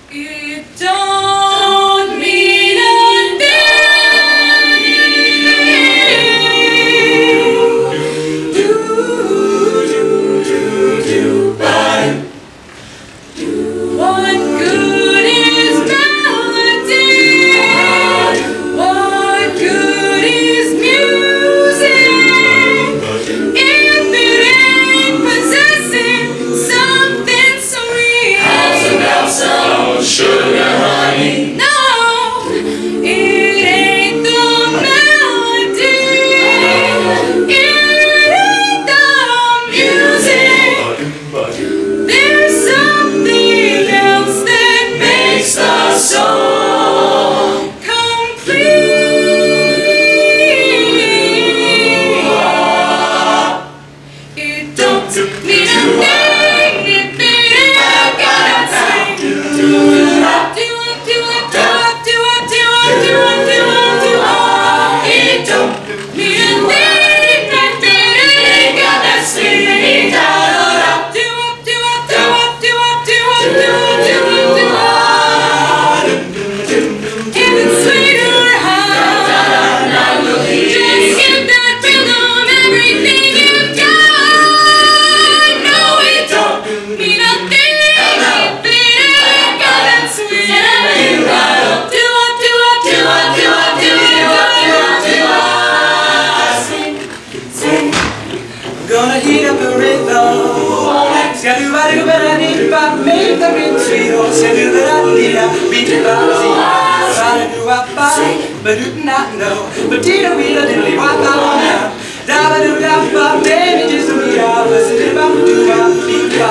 It don't mean a thing. What good is melody? What good is music if it ain't possessing something so real? How's about some sugar, honey? No, it ain't the melody. It ain't the music. There's something else that makes the song complete. It don't mean a thing if it ain't got a swing. It don't mean a thing if it ain't got that swing. Give it sweet or high, just give that rhythm everything you've got. No, it don't mean a thing if it ain't got that swing. Gonna heat up the rhythm. Ska-do-ba-do-ba-da-dee-ba, make the rhythm sweet. Oh, ska-do-ba-da-dee-da-bee-ba-dee. Ba-da-do-ba-ba, ba-do-na-no, ba-dee-da-wee-da-diddly-wah-ba-ba. Da-ba-do-da-ba, baby, just a wee-ah, ba-da-do-ba-do-ba, bee-ba.